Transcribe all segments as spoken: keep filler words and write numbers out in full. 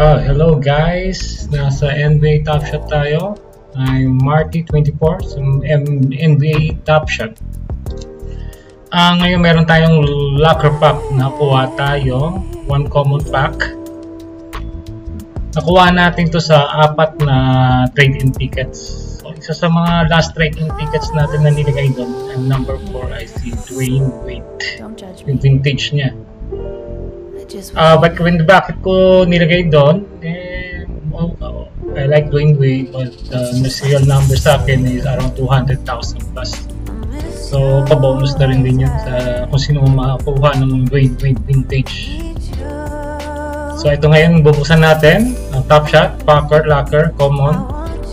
Uh, hello guys, nasa N B A Topshot tayo. I'm Marty twenty-four sa N B A Topshot. Uh, ngayon meron tayong locker pack. Nakuha tayo, one common pack. Nakuha natin to sa apat na trade-in tickets. So, isa sa mga last trade-in tickets natin na nilagay doon, and number four I see Dwayne Wade. Yung vintage niya. Uh, but when bakit ko nilagay doon, eh, oh, oh, I like Dwayne Wade, but uh, the serial number sa akin is around two hundred thousand plus. So, pabonus na rin din yun sa kung sino makakuha ng Dwayne Wade vintage. So, ito ngayon bubuksan natin ang Topshot, Packer, Locker, Common.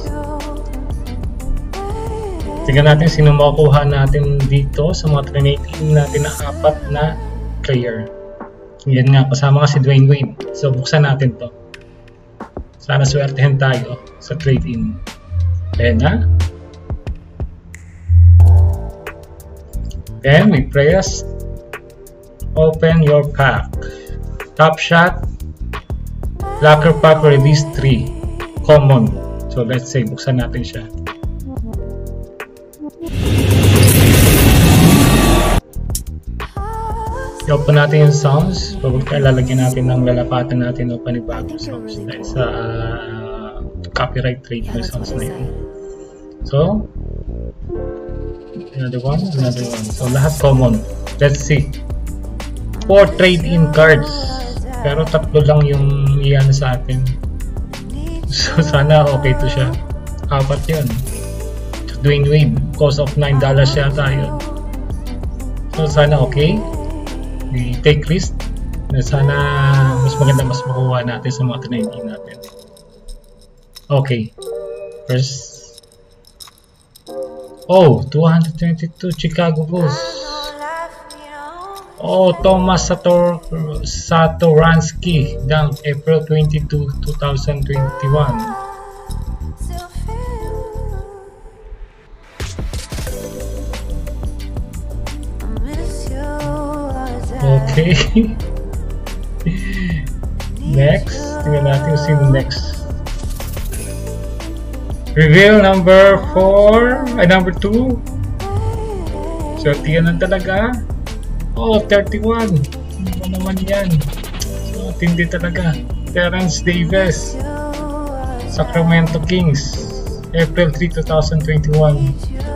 Tingnan natin sino makakuha natin dito sa mga trinating natin na apat na player. Yan nga, kasama nga si Dwayne Wade. So, buksan natin to. Sana swertehin tayo sa trade-in. Ayan na. Then, we press open your pack. Topshot, Locker Pack Release three. Common. So, let's say, buksan natin siya. I-open natin yung sounds. Pagod ka, lalagyan natin ng lalapatan natin o panibagong sounds dahil sa uh, copyright trade ng sounds na yun. So, another one, another one. So, lahat common. Let's see. Four trade-in cards. Pero tatlo lang yung iyan sa atin. So, sana okay to siya. Apat yun. Dwayne Wade. Cost of nine dollars yata yun. So, sana okay. We take risk na sana mas maganda mas makuha natin sa mga trade-in natin. Okay. First. Oh, two hundred twenty-two Chicago Bulls. Oh, Thomas Sator Satoransky, down April twenty-second, two thousand twenty-one. Okay. Next, tingnan natin sino next. Reveal number four, ay number two. So, tingnan talaga. Oh, thirty-one. Ano naman yan? So, tindi talaga. Terrence Davis, Sacramento Kings, April third, two thousand twenty-one.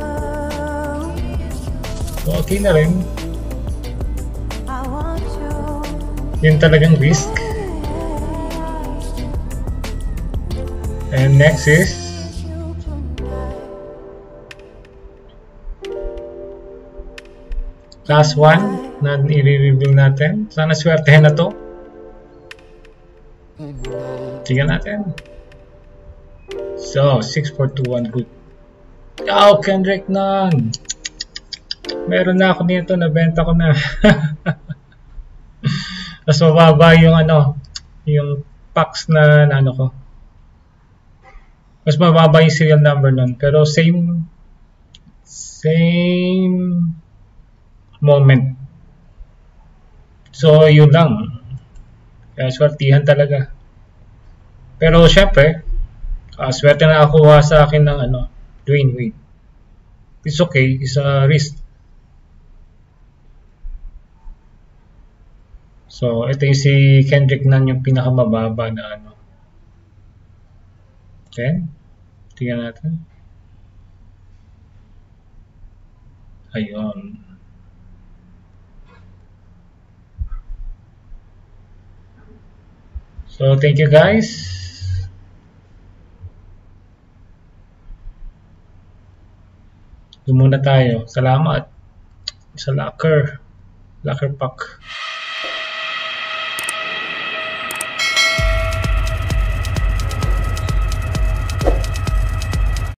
So, okay na rin. Yun talagang risk. And next is last one na i-review natin. Sana swertehin na to. Tingnan natin. So, six four two one, good. Oh, Kendrick Nunn. Meron na ako nito, nabenta ko na. Mas mababa yung ano, yung packs na, na ano ko. Mas mababa yung serial number nun. Pero same same moment. So, yun lang. Kaya swertihan talaga. Pero syempre, uh, swerte na nakuha sa akin ng ano, Dwayne Wade. It's okay, it's a risk. So, ito yung si Kendrick Nunn, yung pinakamababa na ano. Okay. Tingnan natin. Ayun. So, thank you guys. Doon muna tayo. Salamat sa locker. Locker pack.